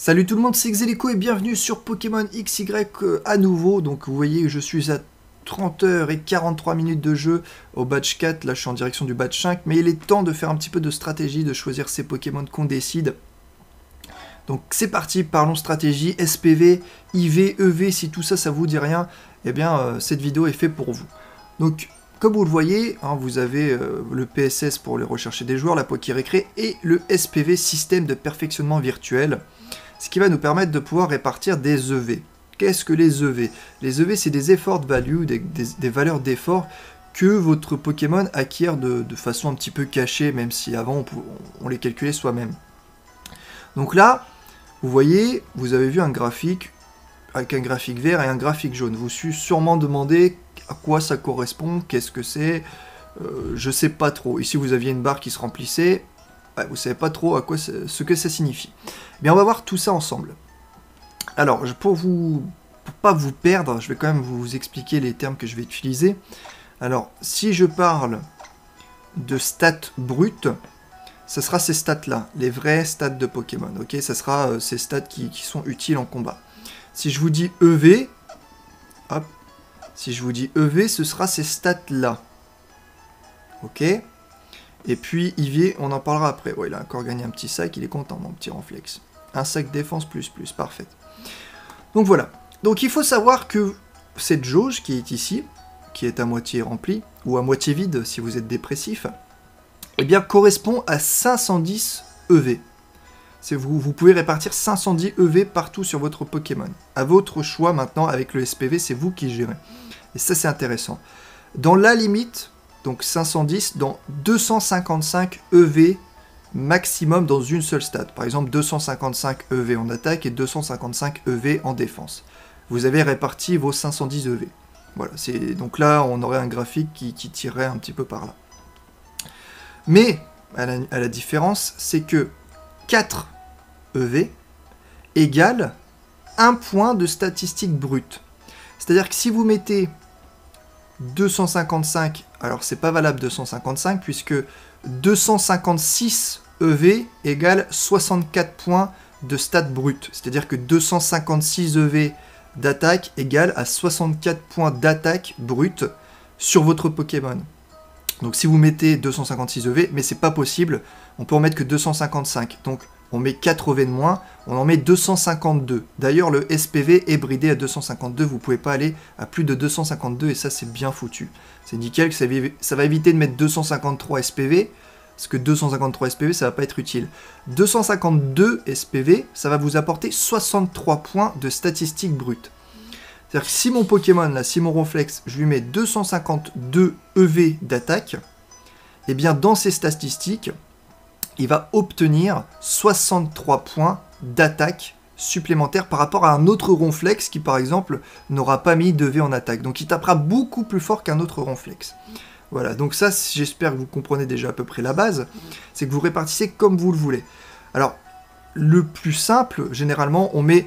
Salut tout le monde, c'est Xelico et bienvenue sur Pokémon XY à nouveau. Donc vous voyez, je suis à 30 heures et 43 minutes de jeu au badge 4. Là, je suis en direction du badge 5. Mais il est temps de faire un petit peu de stratégie, de choisir ces Pokémon qu'on décide. Donc c'est parti, parlons stratégie, SPV, IV, EV. Si tout ça, ça vous dit rien, eh bien, cette vidéo est faite pour vous. Donc, comme vous le voyez, hein, vous avez le PSS pour les rechercher des joueurs, la Pokérécré, et le SPV, système de perfectionnement virtuel. Ce qui va nous permettre de pouvoir répartir des EV. Qu'est-ce que les EV? Les EV, c'est des effort value, des valeurs d'effort que votre Pokémon acquiert de façon un petit peu cachée, même si avant on les calculait soi-même. Donc là, vous voyez, vous avez vu un graphique avec un graphique vert et un graphique jaune. Vous vous sûrement demandé à quoi ça correspond, qu'est-ce que c'est, je sais pas trop. Ici, vous aviez une barre qui se remplissait. Vous savez pas trop à quoi ce que ça signifie. Mais on va voir tout ça ensemble. Alors, pour pas vous perdre, je vais quand même vous expliquer les termes que je vais utiliser. Alors, si je parle de stats brutes, ce sera ces stats-là, les vrais stats de Pokémon. Ok, ça sera ces stats qui sont utiles en combat. Si je vous dis EV, hop, si je vous dis EV, ce sera ces stats-là. Ok. Et puis IV, on en parlera après. Ouais, il a encore gagné un petit sac, il est content, mon petit Ronflex. Un sac défense plus, parfait. Donc voilà. Donc il faut savoir que cette jauge qui est ici, qui est à moitié remplie, ou à moitié vide si vous êtes dépressif, eh bien correspond à 510 EV. Vous pouvez répartir 510 EV partout sur votre Pokémon. À votre choix maintenant, avec le SPV, c'est vous qui gérez. Et ça c'est intéressant. Dans la limite... Donc 510 dans 255 EV maximum dans une seule stat. Par exemple 255 EV en attaque et 255 EV en défense. Vous avez réparti vos 510 EV. Voilà, donc là on aurait un graphique qui tirerait un petit peu par là. Mais à la différence, c'est que 4 EV égale 1 point de statistique brute. C'est-à-dire que si vous mettez 255, alors c'est pas valable 255 puisque 256 EV égale 64 points de stats brut. C'est-à-dire que 256 EV d'attaque égale à 64 points d'attaque brut sur votre Pokémon. Donc si vous mettez 256 EV, mais c'est pas possible, on peut en mettre que 255. Donc on met 4 EV de moins, on en met 252. D'ailleurs, le SPV est bridé à 252, vous ne pouvez pas aller à plus de 252, et ça, c'est bien foutu. C'est nickel, ça va éviter de mettre 253 SPV, parce que 253 SPV, ça ne va pas être utile. 252 SPV, ça va vous apporter 63 points de statistiques brutes. C'est-à-dire que si mon Pokémon, là, si mon Ronflex, je lui mets 252 EV d'attaque, et bien dans ces statistiques, il va obtenir 63 points d'attaque supplémentaires par rapport à un autre Ronflex qui, par exemple, n'aura pas mis de V en attaque. Donc il tapera beaucoup plus fort qu'un autre Ronflex. Voilà, donc ça, j'espère que vous comprenez déjà à peu près la base. C'est que vous répartissez comme vous le voulez. Alors, le plus simple, généralement, on met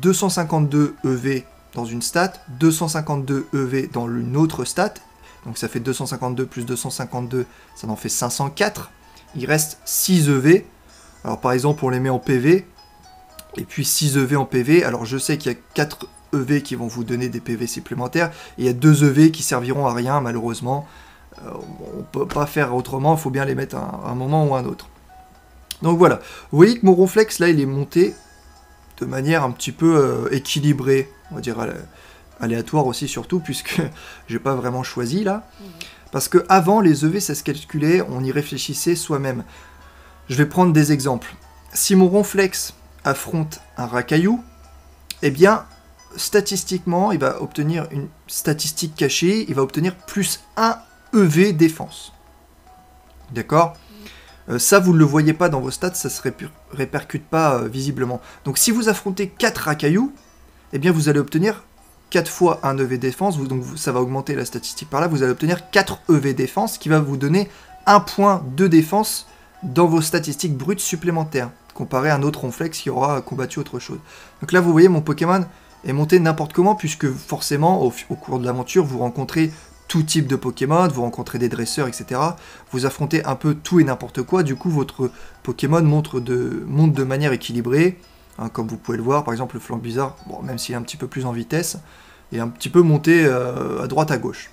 252 EV dans une stat, 252 EV dans une autre stat. Donc ça fait 252 plus 252, ça en fait 504. Il reste 6 EV. Alors par exemple, on les met en PV. Et puis 6 EV en PV. Alors je sais qu'il y a 4 EV qui vont vous donner des PV supplémentaires. Et il y a 2 EV qui serviront à rien, malheureusement. On ne peut pas faire autrement. Il faut bien les mettre à un moment ou à un autre. Donc voilà. Vous voyez que mon Ronflex, là, il est monté de manière un petit peu équilibrée. On va dire aléatoire aussi, surtout, puisque j'ai pas vraiment choisi, là. Parce que avant les EV, ça se calculait, on y réfléchissait soi-même. Je vais prendre des exemples. Si mon Ronflex affronte un Racaillou, eh bien, statistiquement, il va obtenir une statistique cachée, il va obtenir plus 1 EV défense. D'accord ? Ça, vous ne le voyez pas dans vos stats, ça ne se répercute pas visiblement. Donc si vous affrontez 4 Racaillou, eh bien, vous allez obtenir 4 fois 1 EV défense, donc ça va augmenter la statistique par là, vous allez obtenir 4 EV défense, qui va vous donner 1 point de défense dans vos statistiques brutes supplémentaires, comparé à un autre Ronflex qui aura combattu autre chose. Donc là, vous voyez, mon Pokémon est monté n'importe comment, puisque forcément, au cours de l'aventure, vous rencontrez tout type de Pokémon, vous rencontrez des dresseurs, etc. Vous affrontez un peu tout et n'importe quoi, du coup, votre Pokémon monte de manière équilibrée, Hein, comme vous pouvez le voir, par exemple, le flanc bizarre, bon, même s'il est un petit peu plus en vitesse, il est un petit peu monté à droite à gauche.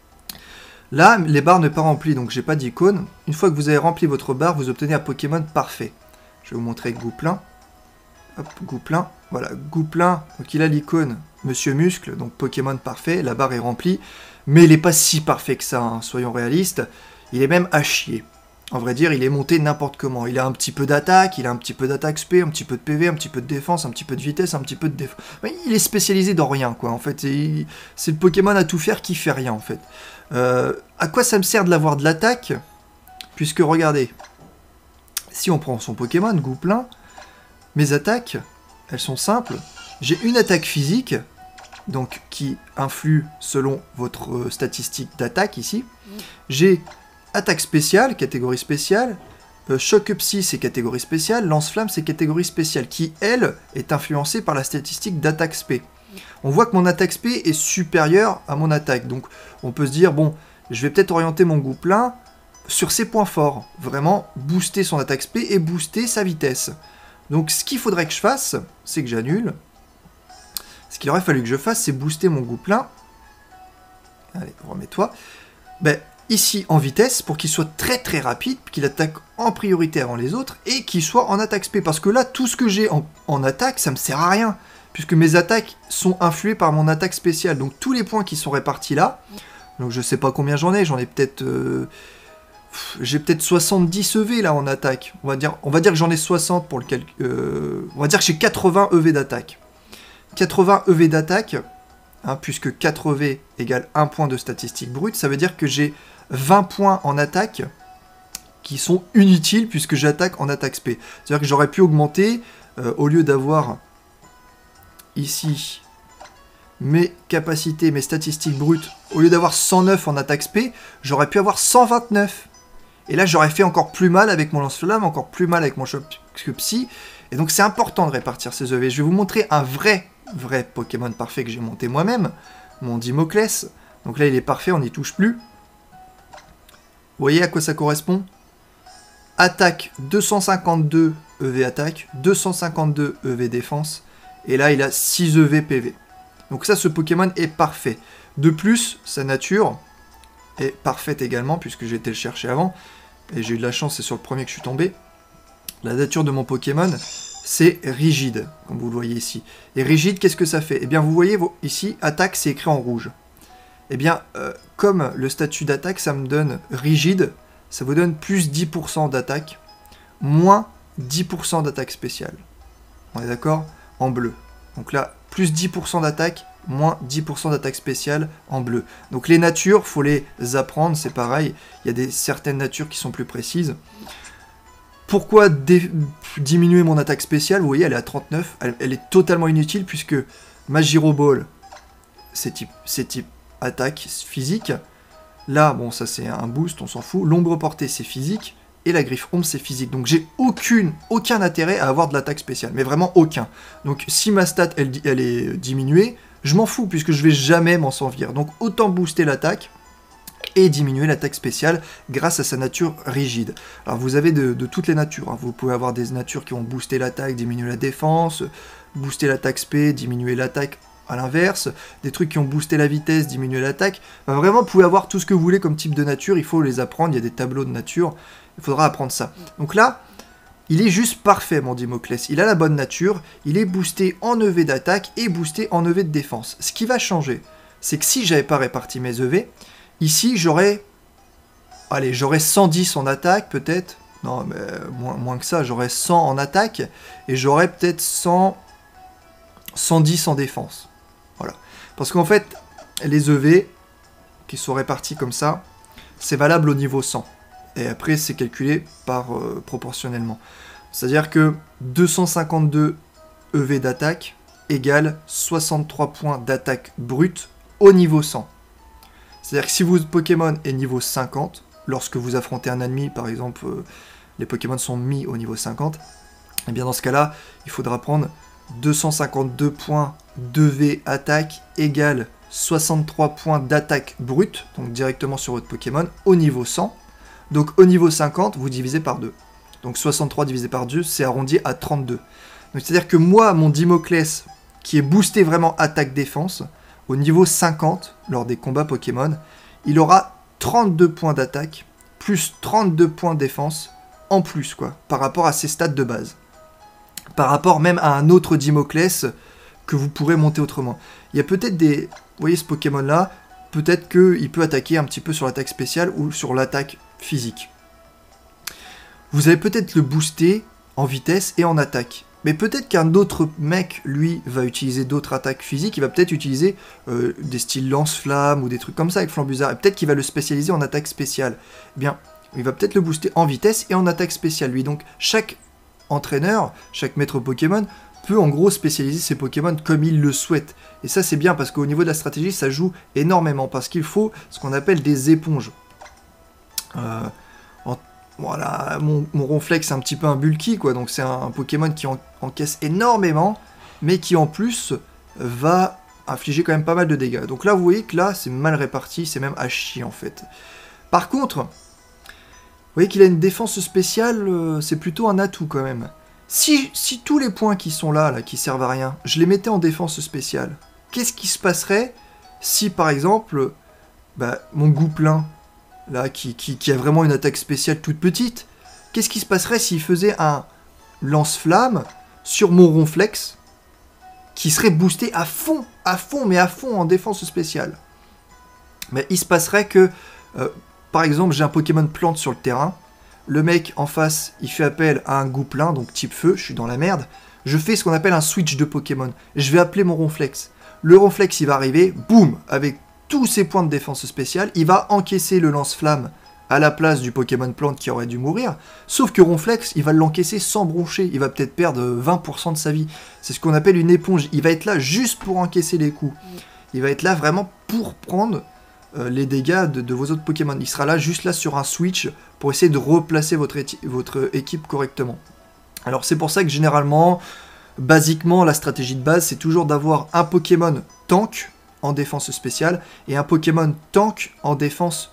Là, les barres ne sont pas remplies, donc j'ai pas d'icône. Une fois que vous avez rempli votre barre, vous obtenez un Pokémon parfait. Je vais vous montrer Gouplin. Hop, Gouplin. Voilà, Gouplin. Donc il a l'icône Monsieur Muscle, donc Pokémon parfait. La barre est remplie, mais il n'est pas si parfait que ça, hein, soyons réalistes. Il est même à chier. En vrai dire, il est monté n'importe comment. Il a un petit peu d'attaque, il a un petit peu d'attaque SP, un petit peu de PV, un petit peu de défense, un petit peu de vitesse, un petit peu de défense. Il est spécialisé dans rien, quoi. En fait, c'est le Pokémon à tout faire qui fait rien, en fait. À quoi ça me sert de l'avoir de l'attaque? Puisque, regardez, si on prend son Pokémon, Gouplin, mes attaques, elles sont simples. J'ai une attaque physique, donc qui influe selon votre statistique d'attaque, ici. J'ai attaque spéciale, catégorie spéciale. Choc psy, c'est catégorie spéciale. Lance-flamme, c'est catégorie spéciale, qui, elle, est influencée par la statistique d'attaque SP. On voit que mon attaque SP est supérieure à mon attaque. Donc, on peut se dire, bon, je vais peut-être orienter mon Gouplin sur ses points forts. Vraiment, booster son attaque SP et booster sa vitesse. Donc, ce qu'il faudrait que je fasse, c'est que j'annule. Ce qu'il aurait fallu que je fasse, c'est booster mon Gouplin. Allez, remets-toi. Ben, ici, en vitesse, pour qu'il soit très très rapide, qu'il attaque en priorité avant les autres, et qu'il soit en attaque SP. Parce que là, tout ce que j'ai en attaque, ça me sert à rien. Puisque mes attaques sont influées par mon attaque spéciale. Donc tous les points qui sont répartis là, donc je sais pas combien j'en ai peut-être... j'ai peut-être 70 EV là en attaque. On va dire que j'en ai 60 pour le calcul... on va dire que j'ai 80 EV d'attaque. 80 EV d'attaque, hein, puisque 4 EV égale 1 point de statistique brute, ça veut dire que j'ai 20 points en attaque qui sont inutiles puisque j'attaque en attaque SP. C'est-à-dire que j'aurais pu augmenter, au lieu d'avoir... ici, mes capacités, mes statistiques brutes, au lieu d'avoir 109 en attaque SP, j'aurais pu avoir 129. Et là, j'aurais fait encore plus mal avec mon lance-flamme, encore plus mal avec mon choc psy. Et donc, c'est important de répartir ces EV. Je vais vous montrer un vrai Pokémon parfait que j'ai monté moi-même, mon Dimoclès. Donc là, il est parfait, on n'y touche plus. Vous voyez à quoi ça correspond? Attaque 252 EV attaque, 252 EV défense. Et là, il a 6 EV PV. Donc ça, ce Pokémon est parfait. De plus, sa nature est parfaite également, puisque j'ai été le chercher avant. Et j'ai eu de la chance, c'est sur le premier que je suis tombé. La nature de mon Pokémon, c'est rigide, comme vous le voyez ici. Et rigide, qu'est-ce que ça fait? Eh bien, vous voyez ici, attaque, c'est écrit en rouge. Eh bien, comme le statut d'attaque, ça me donne rigide, ça vous donne plus 10% d'attaque, moins 10% d'attaque spéciale. On est d'accord? En bleu. Donc là, plus 10% d'attaque, moins 10% d'attaque spéciale en bleu. Donc les natures, faut les apprendre, c'est pareil. Il y a certaines natures qui sont plus précises. Pourquoi diminuer mon attaque spéciale? Vous voyez, elle est à 39. Elle est totalement inutile puisque ma Gyro Ball, c'est type attaque physique. Là, bon, ça c'est un boost, on s'en fout. L'ombre portée, c'est physique. Et la griffe ombre, c'est physique. Donc j'ai aucun intérêt à avoir de l'attaque spéciale. Mais vraiment aucun. Donc si ma stat, elle est diminuée, je m'en fous, puisque je vais jamais m'en servir. Donc autant booster l'attaque et diminuer l'attaque spéciale grâce à sa nature rigide. Alors vous avez de toutes les natures. Hein. Vous pouvez avoir des natures qui vont booster l'attaque, diminuer la défense, booster l'attaque spé, diminuer l'attaque à l'inverse, des trucs qui ont boosté la vitesse, diminuer l'attaque. Enfin, vraiment, vous pouvez avoir tout ce que vous voulez comme type de nature. Il faut les apprendre. Il y a des tableaux de nature. Il faudra apprendre ça. Donc là, il est juste parfait, mon Dimoclès. Il a la bonne nature. Il est boosté en EV d'attaque et boosté en EV de défense. Ce qui va changer, c'est que si j'avais pas réparti mes EV, ici, j'aurais 110 en attaque, peut-être. Non, mais moins que ça. J'aurais 100 en attaque et j'aurais peut-être 110 en défense. Voilà. Parce qu'en fait, les EV qui sont répartis comme ça, c'est valable au niveau 100. Et après, c'est calculé par proportionnellement. C'est-à-dire que 252 EV d'attaque égale 63 points d'attaque brute au niveau 100. C'est-à-dire que si votre Pokémon est niveau 50, lorsque vous affrontez un ennemi, par exemple, les Pokémon sont mis au niveau 50, et bien dans ce cas-là, il faudra prendre 252 points d'EV attaque égale 63 points d'attaque brute, donc directement sur votre Pokémon, au niveau 100. Donc au niveau 50, vous divisez par 2. Donc 63 divisé par 2, c'est arrondi à 32. Donc c'est-à-dire que moi, mon Dimoclès, qui est boosté vraiment attaque-défense, au niveau 50, lors des combats Pokémon, il aura 32 points d'attaque, plus 32 points de défense, en plus, quoi, par rapport à ses stats de base. Par rapport même à un autre Dimoclès que vous pourrez monter autrement. Il y a peut-être des... Vous voyez ce Pokémon-là, peut-être qu'il peut attaquer un petit peu sur l'attaque spéciale ou sur l'attaque physique. Vous allez peut-être le booster en vitesse et en attaque. Mais peut-être qu'un autre mec, lui, va utiliser d'autres attaques physiques. Il va peut-être utiliser des styles lance-flamme ou des trucs comme ça avec Flambuzard. Et peut-être qu'il va le spécialiser en attaque spéciale. Eh bien, il va peut-être le booster en vitesse et en attaque spéciale, lui. Donc, chaque entraîneur, chaque maître Pokémon peut en gros spécialiser ses Pokémon comme il le souhaite. Et ça, c'est bien parce qu'au niveau de la stratégie, ça joue énormément. Parce qu'il faut ce qu'on appelle des éponges. Voilà, mon Ronflex c'est un petit peu un bulky, quoi, donc c'est un Pokémon qui encaisse énormément, mais qui en plus va infliger quand même pas mal de dégâts. Donc là, vous voyez que là, c'est mal réparti, c'est même à chier en fait. Par contre, vous voyez qu'il a une défense spéciale, c'est plutôt un atout quand même. Si tous les points qui sont là, qui servent à rien, je les mettais en défense spéciale, qu'est-ce qui se passerait si par exemple, mon Gouplin, là, qui a vraiment une attaque spéciale toute petite, qu'est-ce qui se passerait s'il faisait un lance-flamme sur mon Ronflex, qui serait boosté à fond, mais à fond en défense spéciale? Mais il se passerait que, par exemple, j'ai un Pokémon plante sur le terrain, le mec en face, il fait appel à un Gouplin, donc type feu, je suis dans la merde, je fais ce qu'on appelle un switch de Pokémon, je vais appeler mon Ronflex. Le Ronflex, il va arriver, boum, avec tous ses points de défense spéciale, il va encaisser le lance-flamme à la place du Pokémon plante qui aurait dû mourir, sauf que Ronflex, il va l'encaisser sans broncher, il va peut-être perdre 20% de sa vie. C'est ce qu'on appelle une éponge, il va être là juste pour encaisser les coups. Il va être là vraiment pour prendre les dégâts de vos autres Pokémon. Il sera là, juste là sur un switch, pour essayer de replacer votre équipe correctement. Alors c'est pour ça que généralement, basiquement, la stratégie de base, c'est toujours d'avoir un Pokémon tank, en défense spéciale, et un Pokémon tank en défense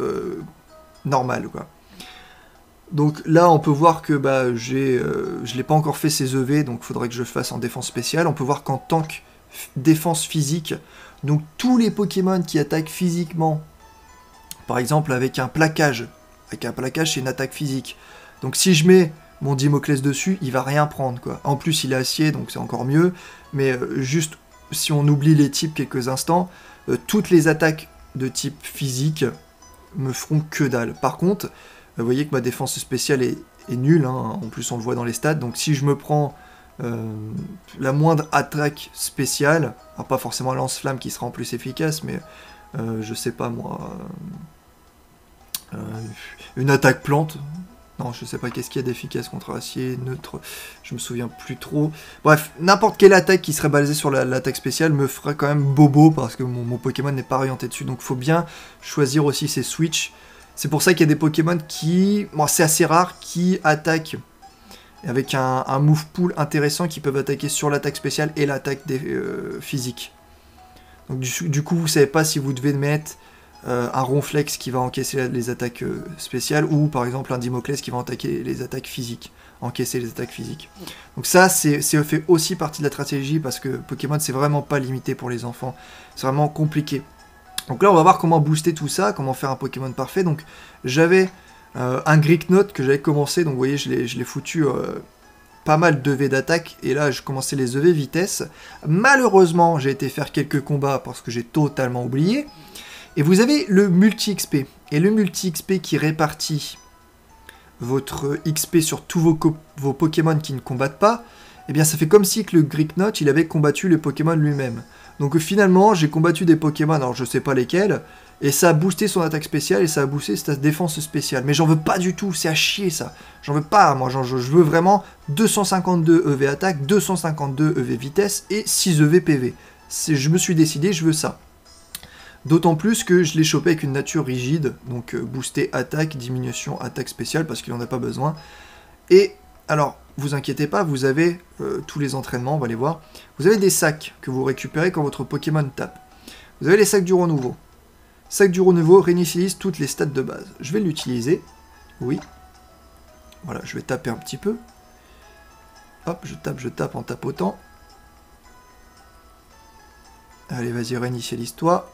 normale, quoi. Donc là, on peut voir que je l'ai pas encore fait ces EV, donc il faudrait que je le fasse en défense spéciale. On peut voir qu'en tank défense physique, donc tous les Pokémon qui attaquent physiquement, par exemple avec un plaquage, c'est une attaque physique. Donc si je mets mon Dimoclès dessus, il va rien prendre, quoi. En plus, il est acier, donc c'est encore mieux, mais juste... Si on oublie les types quelques instants, toutes les attaques de type physique me feront que dalle. Par contre, vous voyez que ma défense spéciale est nulle, hein, en plus on le voit dans les stats, donc si je me prends la moindre attaque spéciale, alors pas forcément lance-flamme qui sera en plus efficace, mais je sais pas moi, une attaque plante... Non, je sais pas qu'est-ce qu'il y a d'efficace contre acier, neutre, je me souviens plus trop. Bref, n'importe quelle attaque qui serait basée sur l'attaque spéciale me ferait quand même bobo, parce que mon Pokémon n'est pas orienté dessus, donc il faut bien choisir aussi ses switches. C'est pour ça qu'il y a des Pokémon qui, bon, c'est assez rare, qui attaquent avec un move pool intéressant, qui peuvent attaquer sur l'attaque spéciale et l'attaque physique. Donc du coup, vous savez pas si vous devez mettre... un Ronflex qui va encaisser les attaques spéciales, ou par exemple un Dimoclès qui va encaisser les attaques physiques. Donc ça, c'est fait aussi partie de la stratégie, parce que Pokémon, c'est vraiment pas limité pour les enfants. C'est vraiment compliqué. Donc là, on va voir comment booster tout ça, comment faire un Pokémon parfait. Donc j'avais un Greeknote que j'avais commencé, donc vous voyez, je l'ai foutu... pas mal d'EV d'attaque, et là je commençais les EV vitesse. Malheureusement, j'ai été faire quelques combats parce que j'ai totalement oublié. Et vous avez le multi-XP. Et le multi-XP qui répartit votre XP sur tous vos Pokémon qui ne combattent pas, eh bien ça fait comme si que le Greeknote, il avait combattu le Pokémon lui-même. Donc finalement, j'ai combattu des Pokémon, alors je sais pas lesquels, et ça a boosté son attaque spéciale, et ça a boosté sa défense spéciale. Mais j'en veux pas du tout, c'est à chier ça. J'en veux pas, moi, je veux vraiment 252 EV attaque, 252 EV vitesse, et 6 EV PV. Je me suis décidé, je veux ça. D'autant plus que je l'ai chopé avec une nature rigide, donc booster attaque, diminution attaque spéciale, parce qu'il n'en a pas besoin. Et alors, vous inquiétez pas, vous avez tous les entraînements, on va les voir. Vous avez des sacs que vous récupérez quand votre Pokémon tape. Vous avez les sacs du renouveau. Sac du renouveau réinitialise toutes les stats de base. Je vais l'utiliser, oui. Voilà, je vais taper un petit peu. Hop, je tape en tapotant. Allez, vas-y, réinitialise-toi.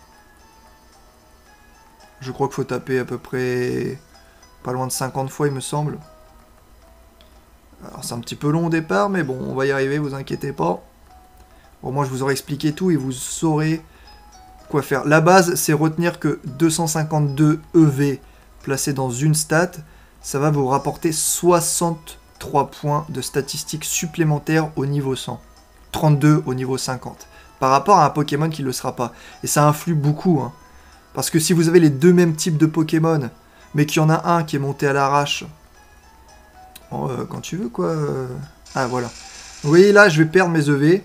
Je crois qu'il faut taper à peu près pas loin de 50 fois, il me semble. Alors, c'est un petit peu long au départ, mais bon, on va y arriver, vous inquiétez pas. Au moins, je vous aurai expliqué tout et vous saurez quoi faire. La base, c'est retenir que 252 EV placés dans une stat, ça va vous rapporter 63 points de statistiques supplémentaires au niveau 100. 32 au niveau 50. Par rapport à un Pokémon qui ne le sera pas. Et ça influe beaucoup, hein. Parce que si vous avez les deux mêmes types de Pokémon, mais qu'il y en a un qui est monté à l'arrache, quand tu veux, quoi. Ah, voilà. Vous voyez, là, je vais perdre mes EV.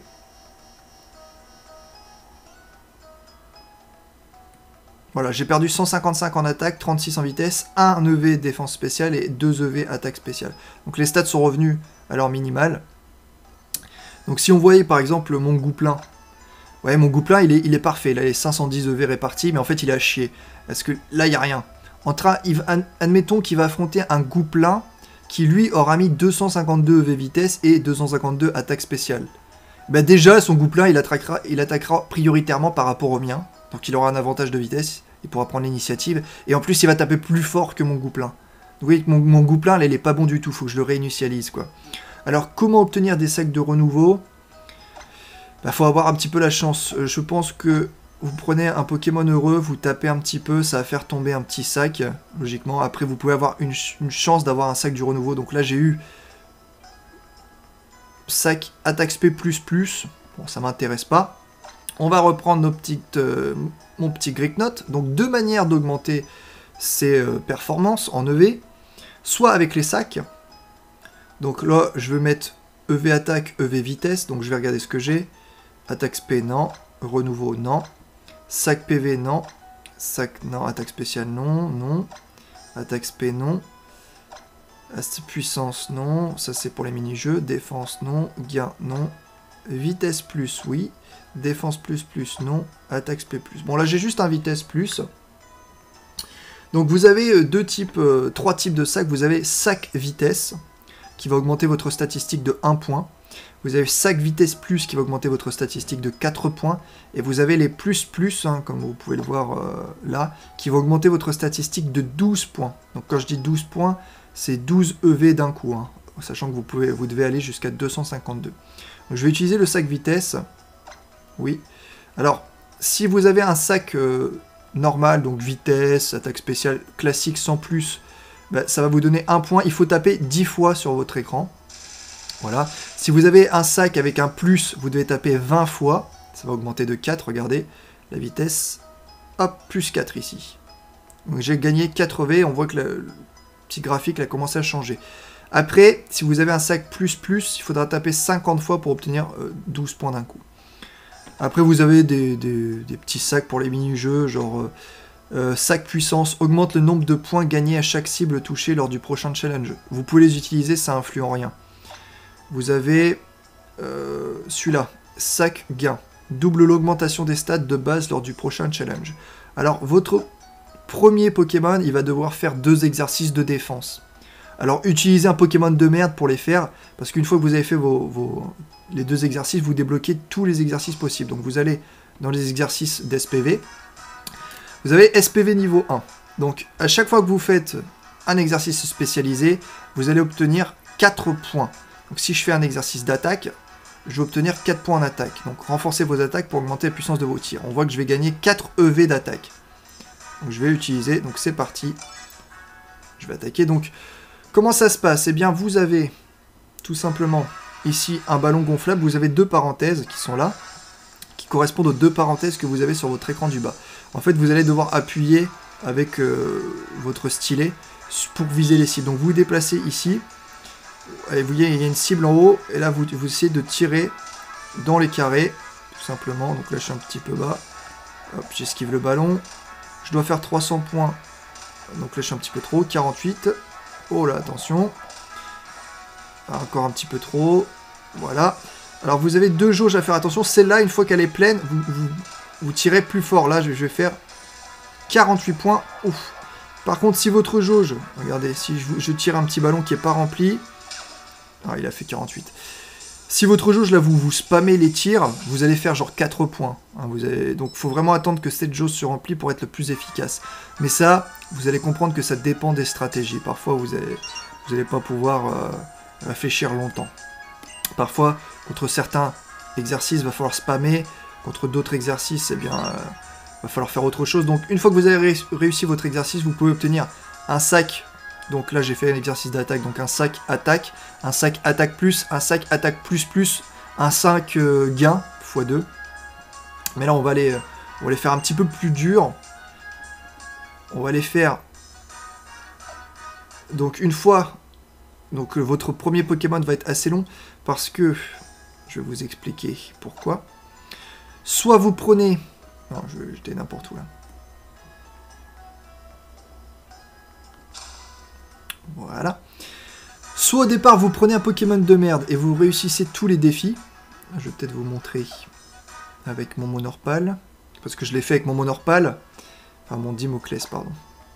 Voilà, j'ai perdu 155 en attaque, 36 en vitesse, 1 EV défense spéciale et 2 EV attaque spéciale. Donc les stats sont revenus à leur minimal. Donc si on voyait par exemple mon Gouplin, ouais, mon Gouplin il est parfait, il a les 510 EV répartis, mais en fait il est à chier. Parce que là il n'y a rien. Admettons qu'il va affronter un Gouplin qui lui aura mis 252 EV vitesse et 252 attaque spéciale. Ben déjà son Gouplin il attaquera prioritairement par rapport au mien. Donc il aura un avantage de vitesse, il pourra prendre l'initiative, et en plus il va taper plus fort que mon Gouplin. Vous voyez que mon Gouplin, là, il est pas bon du tout, faut que je le réinitialise, quoi. Alors comment obtenir des sacs de renouveau? Bah, faut avoir un petit peu la chance. Je pense que vous prenez un Pokémon heureux, vous tapez un petit peu, ça va faire tomber un petit sac, logiquement. Après vous pouvez avoir une chance d'avoir un sac du renouveau, donc là j'ai eu sac attaque SP++, bon ça m'intéresse pas. On va reprendre mon petit Greeknote. Donc deux manières d'augmenter ses performances en EV. Soit avec les sacs. Donc là, je vais mettre EV attaque, EV vitesse. Donc je vais regarder ce que j'ai. Attaque SP, non. Renouveau, non. Sac PV, non. Sac, non. Attaque spéciale, non. Non. Attaque SP, non. Puissance, non. Ça c'est pour les mini-jeux. Défense, non. Gain, non. Vitesse plus, oui. Défense plus, non. Attaque SP+. Bon, là, j'ai juste un vitesse plus. Donc, vous avez trois types de sacs. Vous avez sac vitesse, qui va augmenter votre statistique de 1 point. Vous avez sac vitesse plus, qui va augmenter votre statistique de 4 points. Et vous avez les plus, hein, comme vous pouvez le voir là, qui va augmenter votre statistique de 12 points. Donc, quand je dis 12 points, c'est 12 EV d'un coup, hein, sachant que vous devez aller jusqu'à 252. Donc, je vais utiliser le sac vitesse. Oui. Alors, si vous avez un sac normal, donc vitesse, attaque spéciale classique sans plus, bah, ça va vous donner 1 point. Il faut taper 10 fois sur votre écran. Voilà. Si vous avez un sac avec un plus, vous devez taper 20 fois. Ça va augmenter de 4, regardez. La vitesse, hop, plus 4 ici. Donc j'ai gagné 4 V, on voit que le petit graphique a commencé à changer. Après, si vous avez un sac plus, il faudra taper 50 fois pour obtenir 12 points d'un coup. Après, vous avez des petits sacs pour les mini-jeux, genre sac puissance, augmente le nombre de points gagnés à chaque cible touchée lors du prochain challenge. Vous pouvez les utiliser, ça influe en rien. Vous avez celui-là, sac gain, double l'augmentation des stats de base lors du prochain challenge. Alors, votre premier Pokémon, il va devoir faire 2 exercices de défense. Alors, utilisez un Pokémon de merde pour les faire, parce qu'une fois que vous avez fait les 2 exercices, vous débloquez tous les exercices possibles. Donc, vous allez dans les exercices d'SPV. Vous avez SPV niveau 1. Donc, à chaque fois que vous faites un exercice spécialisé, vous allez obtenir 4 points. Donc, si je fais un exercice d'attaque, je vais obtenir 4 points en attaque. Donc, renforcez vos attaques pour augmenter la puissance de vos tirs. On voit que je vais gagner 4 EV d'attaque. Donc, je vais l'utiliser. Donc, c'est parti. Je vais attaquer. Donc, comment ça se passe? Eh bien, vous avez tout simplement ici un ballon gonflable. Vous avez 2 parenthèses qui sont là, qui correspondent aux 2 parenthèses que vous avez sur votre écran du bas. En fait, vous allez devoir appuyer avec votre stylet pour viser les cibles. Donc, vous vous déplacez ici. Et vous voyez, il y a une cible en haut. Et là, vous essayez de tirer dans les carrés, tout simplement. Donc là, je suis un petit peu bas. Hop, j'esquive le ballon. Je dois faire 300 points. Donc là, je suis un petit peu trop. 48. Oh là, attention. Encore un petit peu trop. Voilà. Alors, vous avez 2 jauges à faire attention. Celle-là, une fois qu'elle est pleine, vous tirez plus fort. Là, je vais faire 48 points. Ouf. Par contre, si votre jauge... Regardez, si je tire un petit ballon qui n'est pas rempli... Ah, il a fait 48. Si votre jauge, là, vous spammez les tirs, vous allez faire genre 4 points. Hein, donc, il faut vraiment attendre que cette jauge se remplit pour être le plus efficace. Mais ça, vous allez comprendre que ça dépend des stratégies. Parfois, vous allez pas pouvoir réfléchir longtemps. Parfois, contre certains exercices, il va falloir spammer. Contre d'autres exercices, eh bien, va falloir faire autre chose. Donc, une fois que vous avez réussi votre exercice, vous pouvez obtenir un sac. Donc là, j'ai fait un exercice d'attaque, donc un sac attaque plus, un sac attaque plus, un 5 gain x2. Mais là, on va les faire un petit peu plus dur. On va les faire... Donc une fois... Donc votre premier Pokémon va être assez long, parce que... Je vais vous expliquer pourquoi. Soit vous prenez... Non, j'étais n'importe où là. Voilà. Soit au départ, vous prenez un Pokémon de merde et vous réussissez tous les défis. Je vais peut-être vous montrer avec mon Monorpal. Parce que je l'ai fait avec mon Monorpal. Enfin, mon Dimoclès, pardon.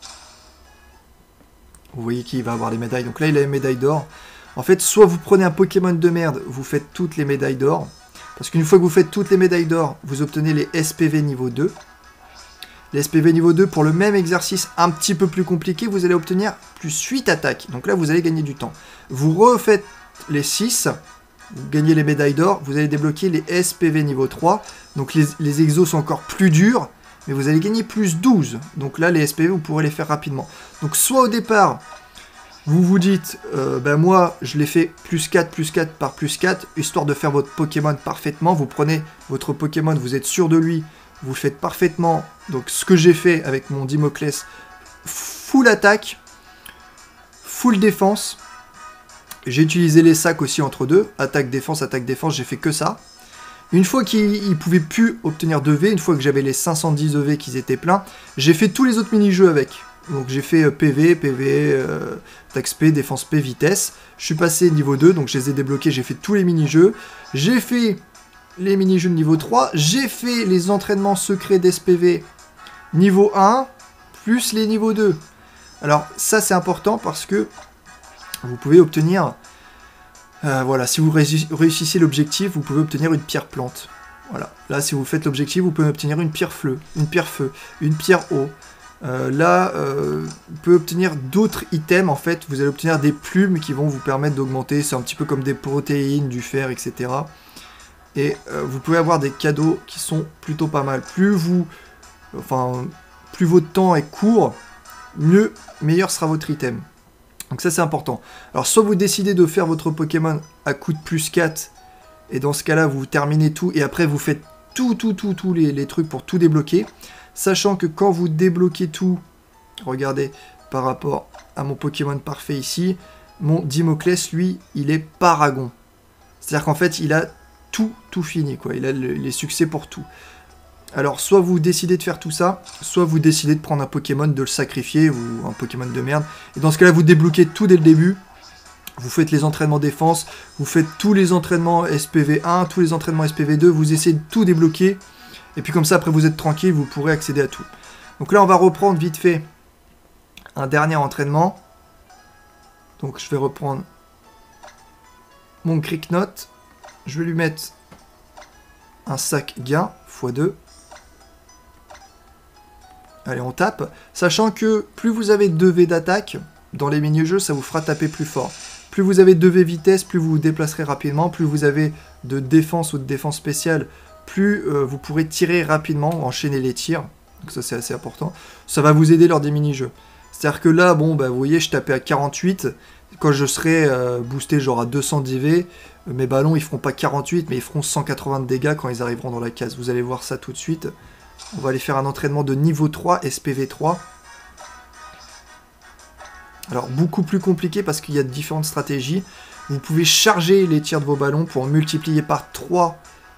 Vous voyez qu'il va avoir les médailles. Donc là, il a les médailles d'or. En fait, soit vous prenez un Pokémon de merde, vous faites toutes les médailles d'or. Parce qu'une fois que vous faites toutes les médailles d'or, vous obtenez les SPV niveau 2. Les SPV niveau 2, pour le même exercice un petit peu plus compliqué, vous allez obtenir plus 8 attaques. Donc là, vous allez gagner du temps. Vous refaites les 6, vous gagnez les médailles d'or, vous allez débloquer les SPV niveau 3. Donc les exos sont encore plus durs, mais vous allez gagner plus 12. Donc là, les SPV, vous pourrez les faire rapidement. Donc soit au départ, vous vous dites, ben moi, je l'ai fait plus 4 par plus 4, histoire de faire votre Pokémon parfaitement. Vous prenez votre Pokémon, vous êtes sûr de lui, vous faites parfaitement, donc ce que j'ai fait avec mon Dimoclès, full attaque, full défense. J'ai utilisé les sacs aussi entre deux, attaque-défense, j'ai fait que ça. Une fois qu'il ne pouvait plus obtenir d'EV, une fois que j'avais les 510 EV qui étaient pleins, j'ai fait tous les autres mini-jeux avec. Donc j'ai fait PV, taxe P, défense P, vitesse. Je suis passé niveau 2, donc je les ai débloqués, j'ai fait tous les mini-jeux. J'ai fait les mini-jeux de niveau 3, j'ai fait les entraînements secrets d'SPV niveau 1, plus les niveaux 2. Alors ça c'est important parce que vous pouvez obtenir, voilà, si vous réussissez l'objectif, vous pouvez obtenir une pierre plante. Voilà, là si vous faites l'objectif, vous pouvez obtenir une pierre feu, une pierre eau. Vous pouvez obtenir d'autres items, en fait, vous allez obtenir des plumes qui vont vous permettre d'augmenter, c'est un petit peu comme des protéines, du fer, etc. Et vous pouvez avoir des cadeaux qui sont plutôt pas mal. Plus votre temps est court, meilleur sera votre item. Donc ça c'est important. Alors soit vous décidez de faire votre Pokémon à coup de plus 4, et dans ce cas-là vous terminez tout, et après vous faites tous les trucs pour tout débloquer. Sachant que quand vous débloquez tout, regardez, par rapport à mon Pokémon parfait ici, mon Dimoclès, lui, il est paragon. C'est-à-dire qu'en fait, il a tout fini, quoi. Il a les succès pour tout. Alors, soit vous décidez de faire tout ça, soit vous décidez de prendre un Pokémon, de le sacrifier, ou un Pokémon de merde. Et dans ce cas-là, vous débloquez tout dès le début. Vous faites les entraînements défense, vous faites tous les entraînements SPV1, tous les entraînements SPV2, vous essayez de tout débloquer. Et puis comme ça, après vous êtes tranquille, vous pourrez accéder à tout. Donc là, on va reprendre vite fait un dernier entraînement. Donc je vais reprendre mon Cricknote. Je vais lui mettre un sac gain x2. Allez, on tape. Sachant que plus vous avez 2V d'attaque, dans les mini-jeux, ça vous fera taper plus fort. Plus vous avez 2V vitesse, plus vous vous déplacerez rapidement. Plus vous avez de défense ou de défense spéciale, plus vous pourrez tirer rapidement, enchaîner les tirs. Donc ça c'est assez important. Ça va vous aider lors des mini-jeux. C'est-à-dire que là, bon, bah, vous voyez, je tapais à 48. Quand je serai boosté genre à 210 V, mes ballons, ils feront pas 48, mais ils feront 180 de dégâts quand ils arriveront dans la case. Vous allez voir ça tout de suite. On va aller faire un entraînement de niveau 3, SPV 3. Alors, beaucoup plus compliqué parce qu'il y a différentes stratégies. Vous pouvez charger les tirs de vos ballons pour multiplier par 3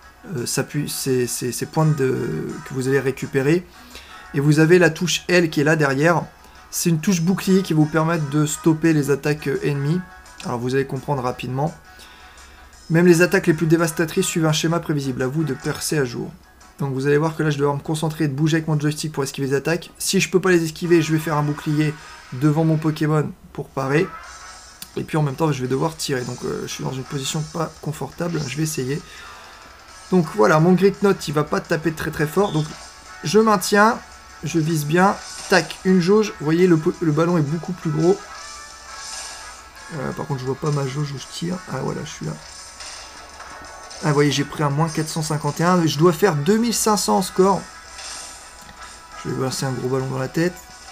ces points que vous allez récupérer. Et vous avez la touche L qui est là derrière. C'est une touche bouclier qui va vous permettre de stopper les attaques ennemies. Alors vous allez comprendre rapidement. Même les attaques les plus dévastatrices suivent un schéma prévisible. À vous de percer à jour. Donc vous allez voir que là je dois me concentrer et de bouger avec mon joystick pour esquiver les attaques. Si je peux pas les esquiver, je vais faire un bouclier devant mon Pokémon pour parer. Et puis en même temps, je vais devoir tirer. Donc je suis dans une position pas confortable. Je vais essayer. Donc voilà, mon Great Note, il va pas taper très très fort. Donc je maintiens. Je vise bien. Tac, une jauge. Vous voyez, le ballon est beaucoup plus gros. Par contre, je vois pas ma jauge où je tire. Ah voilà, je suis là. Ah, vous voyez, j'ai pris un moins 451. Je dois faire 2500 en score. Je vais verser un gros ballon dans la tête.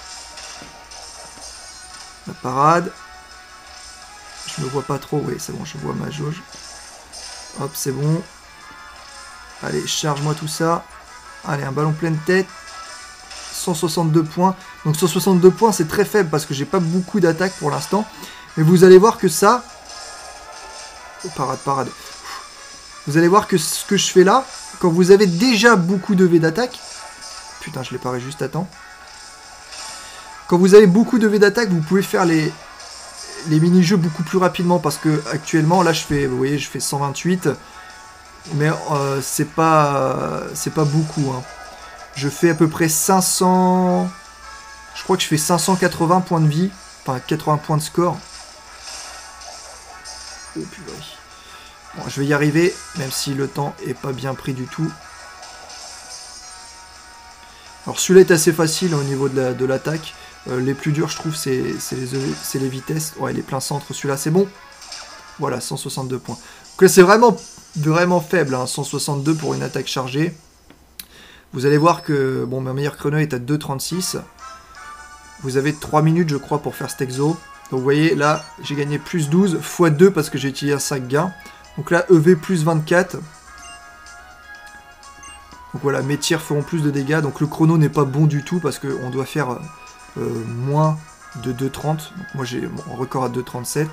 La parade. Je ne vois pas trop. Oui, c'est bon, je vois ma jauge. Hop, c'est bon. Allez, charge-moi tout ça. Allez, un ballon pleine tête. 162 points. Donc 162 points, c'est très faible parce que j'ai pas beaucoup d'attaque pour l'instant. Mais vous allez voir que ça... Oh, parade, parade. Vous allez voir que ce que je fais là, quand vous avez déjà beaucoup de V d'attaque... Putain, je l'ai paré juste à temps. Quand vous avez beaucoup de V d'attaque, vous pouvez faire les mini-jeux beaucoup plus rapidement. Parce que actuellement, là, je fais, vous voyez, je fais 128. Mais c'est pas beaucoup. Hein. Je fais à peu près 500... Je crois que je fais 580 points de vie. Enfin, 80 points de score. Oh putain. Bon, je vais y arriver, même si le temps est pas bien pris du tout. Alors celui-là est assez facile au niveau de l'attaque. Les plus durs, je trouve, c'est les vitesses. Ouais, les pleins centres, celui-là, c'est bon. Voilà, 162 points. Donc là, c'est vraiment faible, hein, 162 pour une attaque chargée. Vous allez voir que bon, ma meilleure chrono est à 2,36. Vous avez 3 minutes, je crois, pour faire cet exo. Donc vous voyez, là, j'ai gagné plus 12 x 2 parce que j'ai utilisé un sac gain. Donc là, EV plus 24. Donc voilà, mes tirs feront plus de dégâts. Donc le chrono n'est pas bon du tout parce qu'on doit faire moins de 2,30. Donc moi, j'ai mon record à 2,37.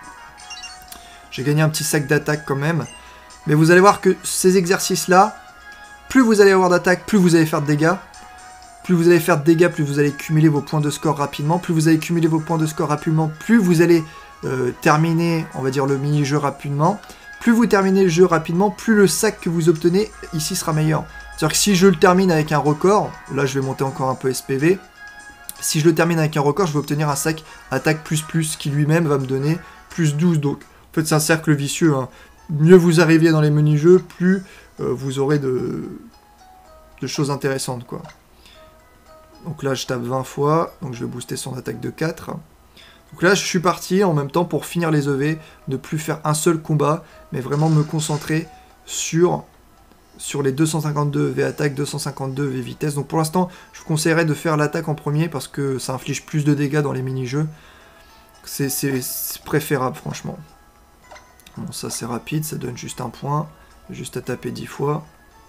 J'ai gagné un petit sac d'attaque quand même. Mais vous allez voir que ces exercices-là, plus vous allez avoir d'attaque, plus vous allez faire de dégâts. Plus vous allez faire de dégâts, plus vous allez cumuler vos points de score rapidement. Plus vous allez cumuler vos points de score rapidement, plus vous allez terminer, on va dire, le mini-jeu rapidement. Plus vous terminez le jeu rapidement, plus le sac que vous obtenez ici sera meilleur. C'est-à-dire que si je le termine avec un record, là je vais monter encore un peu SPV. Si je le termine avec un record, je vais obtenir un sac attaque plus qui lui-même va me donner plus 12. Donc en fait c'est un cercle vicieux. Hein. Mieux vous arrivez dans les mini-jeux, plus vous aurez de choses intéressantes, quoi. Donc là, je tape 20 fois, donc je vais booster son attaque de 4. Donc là, je suis parti en même temps pour finir les EV, ne plus faire un seul combat, mais vraiment me concentrer sur les 252 V attaque, 252 V vitesse. Donc pour l'instant, je vous conseillerais de faire l'attaque en premier parce que ça inflige plus de dégâts dans les mini-jeux. C'est préférable, franchement. Bon, ça c'est rapide, ça donne juste un point. Juste à taper 10 fois.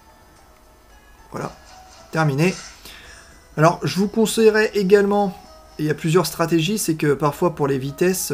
Voilà, terminé. Alors, je vous conseillerais également, il y a plusieurs stratégies, c'est que parfois pour les vitesses,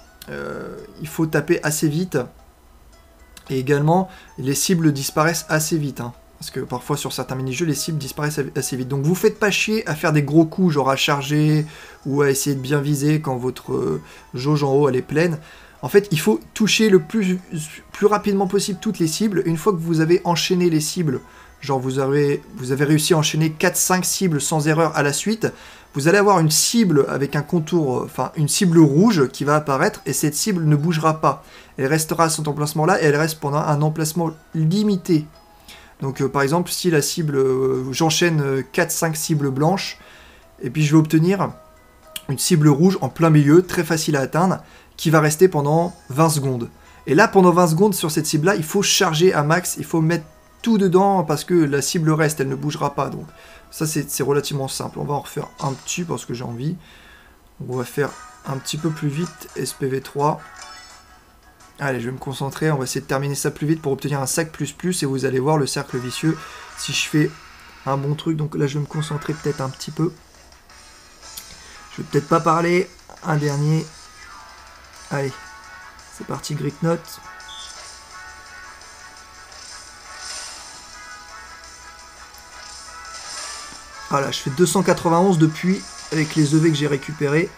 il faut taper assez vite. Et également, les cibles disparaissent assez vite. Hein, parce que parfois sur certains mini-jeux, les cibles disparaissent assez vite. Donc vous faites pas chier à faire des gros coups, genre à charger, ou à essayer de bien viser quand votre jauge en haut elle est pleine. En fait, il faut toucher le plus rapidement possible toutes les cibles. Une fois que vous avez enchaîné les cibles, genre vous avez réussi à enchaîner 4-5 cibles sans erreur à la suite, vous allez avoir une cible avec un contour, enfin une cible rouge qui va apparaître et cette cible ne bougera pas. Elle restera à cet emplacement-là et elle reste pendant un emplacement limité. Donc par exemple, si la cible, j'enchaîne 4-5 cibles blanches, et puis je vais obtenir une cible rouge en plein milieu, très facile à atteindre, qui va rester pendant 20 secondes. Et là, pendant 20 secondes, sur cette cible-là, il faut charger à max, il faut mettre tout dedans parce que la cible reste, elle ne bougera pas. Donc ça, c'est relativement simple. On va en refaire un petit parce que j'ai envie. On va faire un petit peu plus vite, SPV3. Allez, je vais me concentrer, on va essayer de terminer ça plus vite pour obtenir un sac plus, et vous allez voir le cercle vicieux si je fais un bon truc. Donc là, je vais me concentrer peut-être un petit peu. Je vais peut-être pas parler. Un dernier. Allez, c'est parti, Great Note. Voilà, je fais 291 depuis avec les EV que j'ai récupérés.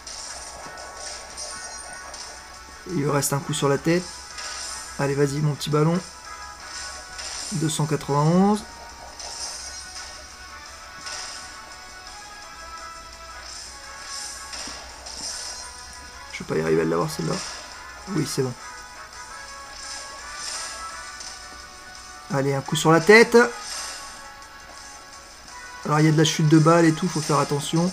Il me reste un coup sur la tête. Allez, vas-y, mon petit ballon. 291. Je vais pas y arriver à l'avoir celle-là. Oui, c'est bon. Allez, un coup sur la tête. Alors, il y a de la chute de balles et tout, faut faire attention.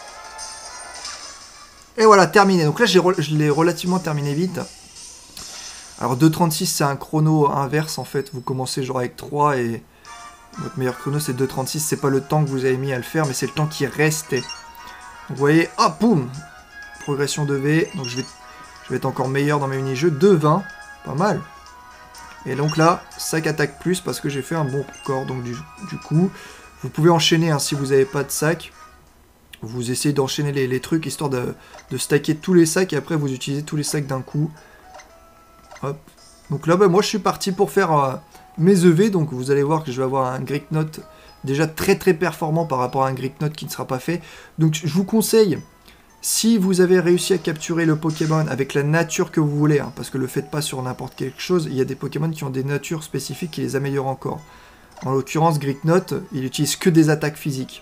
Et voilà, terminé. Donc là, je l'ai relativement terminé vite. Alors, 2,36, c'est un chrono inverse, en fait. Vous commencez genre avec 3 et votre meilleur chrono, c'est 2,36. C'est pas le temps que vous avez mis à le faire, mais c'est le temps qui restait. Donc, vous voyez, hop, boum. Progression de V. Donc, je vais être encore meilleur dans mes mini-jeux. 2,20. Pas mal. Et donc là, sac attaque plus parce que j'ai fait un bon record. Donc, du coup, vous pouvez enchaîner hein, si vous n'avez pas de sac. Vous essayez d'enchaîner les trucs histoire de stacker tous les sacs et après vous utilisez tous les sacs d'un coup. Hop. Donc là, bah, moi je suis parti pour faire mes EV. Donc vous allez voir que je vais avoir un Greek Note déjà très très performant par rapport à un Greek Note qui ne sera pas fait. Donc je vous conseille, si vous avez réussi à capturer le Pokémon avec la nature que vous voulez, hein, parce que le faites pas sur n'importe quelque chose, il y a des Pokémon qui ont des natures spécifiques qui les améliorent encore. En l'occurrence, Greek Note, il utilise que des attaques physiques.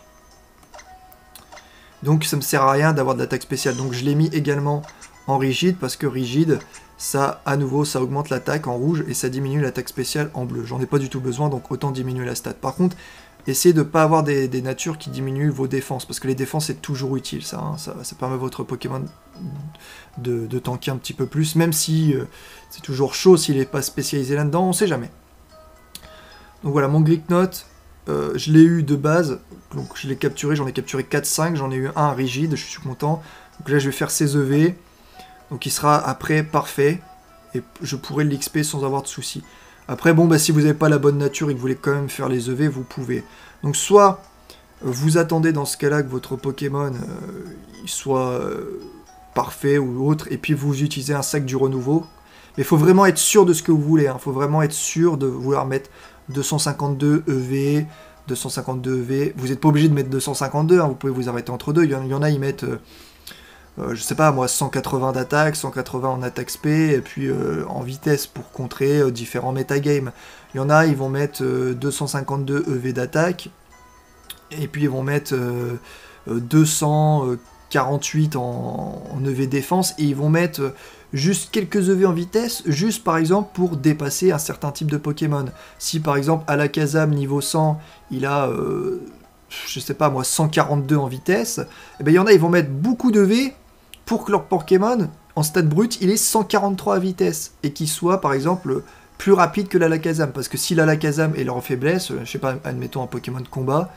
Donc ça me sert à rien d'avoir de l'attaque spéciale. Donc je l'ai mis également en rigide parce que rigide, ça à nouveau ça augmente l'attaque en rouge et ça diminue l'attaque spéciale en bleu. J'en ai pas du tout besoin donc autant diminuer la stat. Par contre, essayez de ne pas avoir des natures qui diminuent vos défenses parce que les défenses c'est toujours utile ça, hein. Ça permet à votre Pokémon de tanker un petit peu plus même si c'est toujours chaud s'il n'est pas spécialisé là-dedans, on sait jamais. Donc voilà mon Greek Note. Je l'ai eu de base, donc je l'ai capturé, j'en ai capturé 4-5, j'en ai eu un rigide, je suis content. Donc là je vais faire ses EV, donc il sera après parfait, et je pourrai l'XP sans avoir de soucis. Après bon bah si vous n'avez pas la bonne nature et que vous voulez quand même faire les EV, vous pouvez. Donc soit vous attendez dans ce cas-là que votre Pokémon il soit parfait ou autre, et puis vous utilisez un sac du renouveau. Mais il faut vraiment être sûr de ce que vous voulez, il faut vraiment être sûr de vouloir mettre 252 EV, 252 EV. Vous n'êtes pas obligé de mettre 252, hein, vous pouvez vous arrêter entre deux. Il y en a, ils mettent, je sais pas moi, 180 d'attaque, 180 en attaque spé, et puis en vitesse pour contrer différents metagames. Il y en a, ils vont mettre 252 EV d'attaque, et puis ils vont mettre 248 en EV défense, et ils vont mettre juste quelques EV en vitesse, juste par exemple pour dépasser un certain type de Pokémon. Si par exemple Alakazam niveau 100, il a, je sais pas moi, 142 en vitesse, et ben il y en a, ils vont mettre beaucoup d'EV pour que leur Pokémon, en stade brut, il est 143 à vitesse, et qu'il soit par exemple plus rapide que l'Alakazam, parce que si l'Alakazam est leur faiblesse, je sais pas, admettons un Pokémon de combat,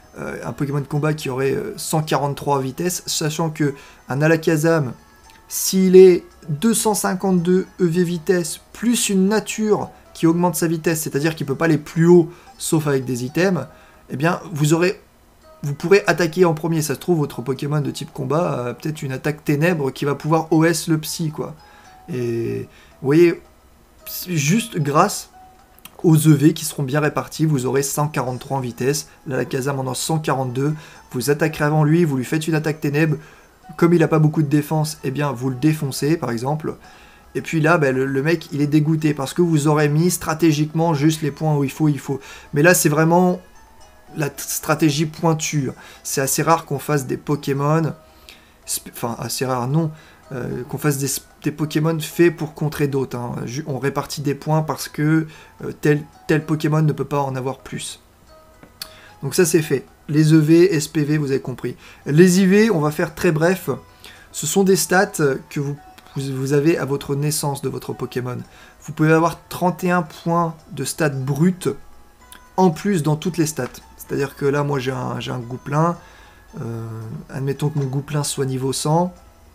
qui aurait 143 à vitesse, sachant que un Alakazam, s'il est 252 EV vitesse, plus une nature qui augmente sa vitesse, c'est-à-dire qu'il ne peut pas aller plus haut, sauf avec des items, eh bien, vous pourrez attaquer en premier. Ça se trouve, votre Pokémon de type combat a peut-être une attaque ténèbres qui va pouvoir OS le psy, quoi. Et vous voyez, juste grâce aux EV qui seront bien répartis, vous aurez 143 en vitesse, l'Alakazam en a 142, vous attaquerez avant lui, vous lui faites une attaque ténèbres. Comme il n'a pas beaucoup de défense, eh bien vous le défoncez par exemple. Et puis là, ben, le mec il est dégoûté parce que vous aurez mis stratégiquement juste les points où il faut. Mais là c'est vraiment la stratégie pointue. C'est assez rare qu'on fasse des Pokémon, enfin assez rare non, qu'on fasse des Pokémon faits pour contrer d'autres. Hein. On répartit des points parce que tel Pokémon ne peut pas en avoir plus. Donc ça c'est fait. Les EV, SPV, vous avez compris. Les IV, on va faire très bref. Ce sont des stats que vous avez à votre naissance de votre Pokémon. Vous pouvez avoir 31 points de stats brutes en plus dans toutes les stats. C'est-à-dire que là, moi, j'ai un Gouplin. Admettons que mon Gouplin soit niveau 100.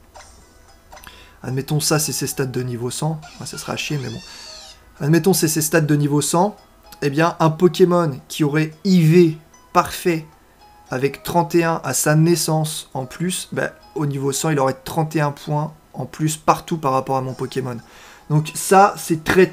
Admettons ça, c'est ses stats de niveau 100. Ouais, ça sera à chier, mais bon. Admettons c'est ses stats de niveau 100. Eh bien, un Pokémon qui aurait IV parfait avec 31 à sa naissance en plus, bah, au niveau 100, il aurait 31 points en plus partout par rapport à mon Pokémon. Donc ça, c'est très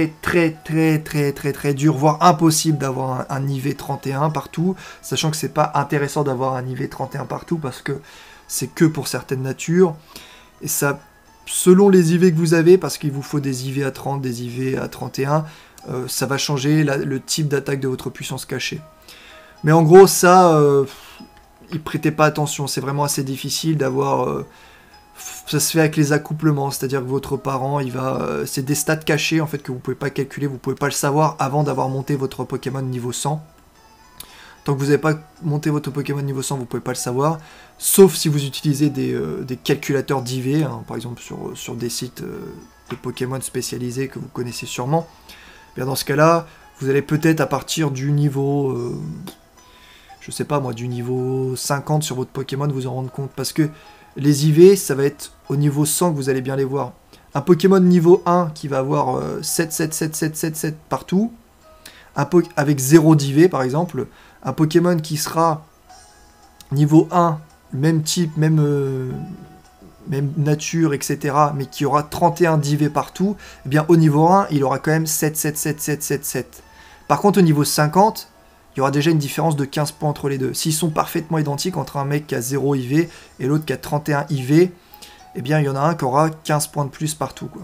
dur, voire impossible d'avoir un IV 31 partout, sachant que c'est pas intéressant d'avoir un IV 31 partout parce que c'est que pour certaines natures. Et ça, selon les IV que vous avez, parce qu'il vous faut des IV à 30, des IV à 31, ça va changer le type d'attaque de votre puissance cachée. Mais en gros, ça, y prêtez pas attention. C'est vraiment assez difficile d'avoir... Ça se fait avec les accouplements, c'est-à-dire que votre parent, c'est des stats cachés en fait que vous pouvez pas calculer, vous pouvez pas le savoir avant d'avoir monté votre Pokémon niveau 100. Tant que vous n'avez pas monté votre Pokémon niveau 100, vous pouvez pas le savoir, sauf si vous utilisez des calculateurs d'IV, hein, par exemple sur des sites de Pokémon spécialisés que vous connaissez sûrement. Bien dans ce cas-là, vous allez peut-être à partir du niveau, je sais pas moi, du niveau 50 sur votre Pokémon vous en rendre compte, parce que les IV, ça va être au niveau 100 que vous allez bien les voir. Un Pokémon niveau 1 qui va avoir 7, 7, 7, 7, 7, 7 partout, avec 0 d'IV par exemple, un Pokémon qui sera niveau 1, même type, même nature, etc., mais qui aura 31 d'IV partout, eh bien au niveau 1, il aura quand même 7, 7, 7, 7, 7, 7. Par contre, au niveau 50, il y aura déjà une différence de 15 points entre les deux. S'ils sont parfaitement identiques entre un mec qui a 0 IV et l'autre qui a 31 IV, eh bien il y en a un qui aura 15 points de plus partout, quoi.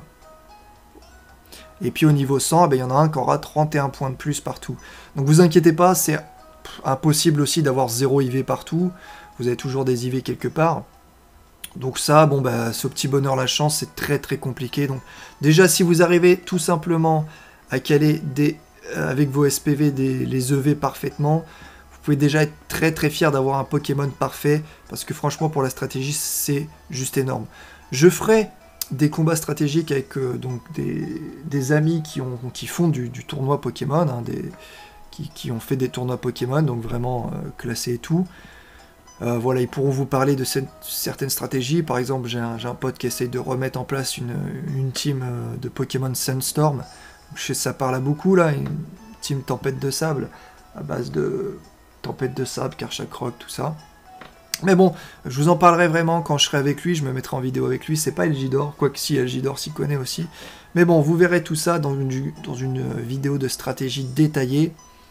Et puis au niveau 100, il y en a un qui aura 31 points de plus partout. Donc vous inquiétez pas, c'est impossible aussi d'avoir 0 IV partout. Vous avez toujours des IV quelque part. Donc ça, bon ce petit bonheur la chance, c'est très très compliqué. Donc déjà, si vous arrivez tout simplement à caler avec vos SPV les EV parfaitement, vous pouvez déjà être très très fier d'avoir un Pokémon parfait, parce que franchement pour la stratégie c'est juste énorme. Je ferai des combats stratégiques avec donc des amis qui font du tournoi Pokémon, hein, qui ont fait des tournois Pokémon, donc vraiment classés et tout. Voilà, ils pourront vous parler de certaines stratégies. Par exemple, j'ai un pote qui essaye de remettre en place une team de Pokémon Sunstorm. Je sais, ça parle à beaucoup là, une team tempête de sable, à base de tempête de sable, Karchakroc, tout ça. Mais bon, je vous en parlerai vraiment quand je serai avec lui, je me mettrai en vidéo avec lui, c'est pas Elgidor, quoique si, Elgidor s'y connaît aussi. Mais bon, vous verrez tout ça dans une vidéo de stratégie détaillée.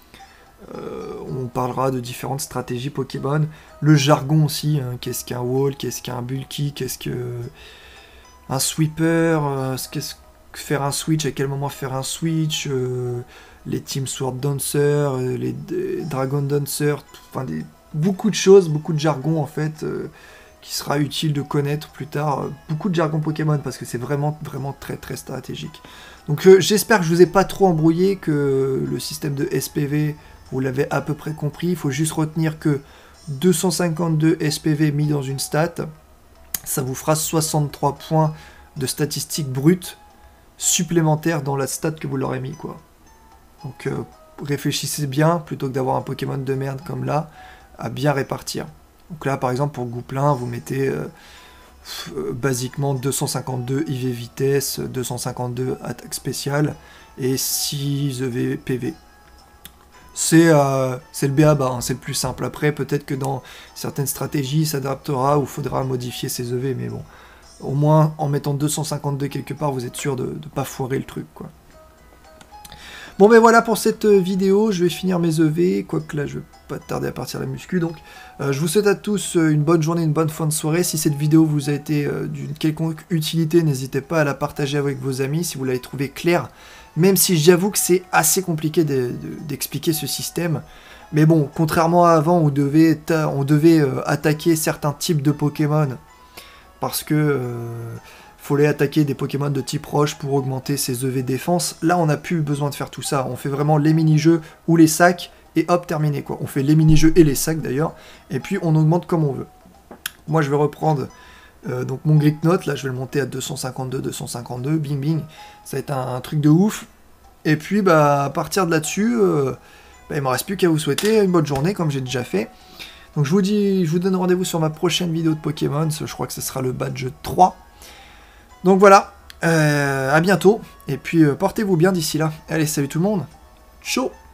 On parlera de différentes stratégies Pokémon, le jargon aussi, hein, qu'est-ce qu'un wall, qu'est-ce qu'un bulky, qu'est-ce qu'un sweeper, qu'est-ce que faire un switch, à quel moment faire un switch, les Team Sword Dancer, les Dragon Dancer, enfin beaucoup de choses, beaucoup de jargon en fait, qui sera utile de connaître plus tard, beaucoup de jargon Pokémon parce que c'est vraiment vraiment très très stratégique. Donc j'espère que je vous ai pas trop embrouillé, que le système de SPV vous l'avez à peu près compris. Il faut juste retenir que 252 SPV mis dans une stat, ça vous fera 63 points de statistiques brutes supplémentaires dans la stat que vous l'aurez mis, quoi. Donc réfléchissez bien, plutôt que d'avoir un Pokémon de merde comme là, à bien répartir. Donc là par exemple pour Gouplin, vous mettez basiquement 252 IV vitesse, 252 attaque spéciale et 6 EV PV. C'est le BABA, hein, c'est le plus simple. Après, peut-être que dans certaines stratégies, ça adaptera ou faudra modifier ses EV, mais bon. Au moins, en mettant 252 quelque part, vous êtes sûr de ne pas foirer le truc, quoi. Bon, ben voilà pour cette vidéo. Je vais finir mes EV, quoique là, je vais pas tarder à partir la muscu. Donc, je vous souhaite à tous une bonne journée, une bonne fin de soirée. Si cette vidéo vous a été d'une quelconque utilité, n'hésitez pas à la partager avec vos amis si vous l'avez trouvé claire. Même si j'avoue que c'est assez compliqué d'expliquer ce système. Mais bon, contrairement à avant, on devait attaquer certains types de Pokémon. Parce que fallait attaquer des Pokémon de type roche pour augmenter ses EV défense. Là, on n'a plus besoin de faire tout ça. On fait vraiment les mini-jeux ou les sacs. Et hop, terminé, quoi. On fait les mini-jeux et les sacs d'ailleurs. Et puis, on augmente comme on veut. Moi, je vais reprendre... donc mon Greek Note, là je vais le monter à 252, 252, bing bing, ça va être un truc de ouf. Et puis à partir de là-dessus, il ne me reste plus qu'à vous souhaiter une bonne journée comme j'ai déjà fait. Donc je vous donne rendez-vous sur ma prochaine vidéo de Pokémon, je crois que ce sera le badge 3. Donc voilà, à bientôt, et puis portez-vous bien d'ici là. Allez, salut tout le monde, ciao.